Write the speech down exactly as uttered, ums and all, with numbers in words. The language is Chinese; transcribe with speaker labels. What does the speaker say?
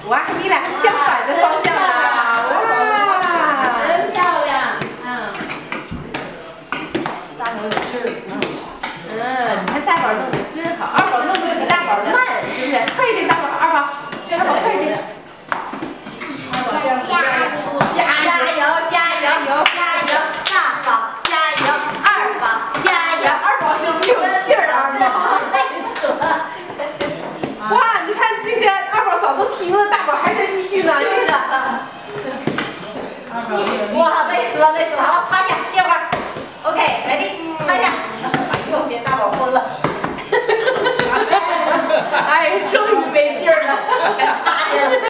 Speaker 1: 哇，你俩相反的方向啊！哇，
Speaker 2: 真漂亮。嗯。
Speaker 1: 大宝有事。嗯。嗯，你看大宝弄的真好，二宝弄的比大宝慢，是不是？快一点，大宝，二宝，二宝快一点。二宝这样子加油，加油，加油，加油！大宝加油，二宝加油，二宝是没有气儿的，二宝累死了。哇，你看那个二宝早都停了，大宝还在继续呢。就是啊。哇，累死了，累死了！好了，趴下歇会儿。OK，ready， 趴下。哎呦，这大宝疯了。哎，终于没劲儿了。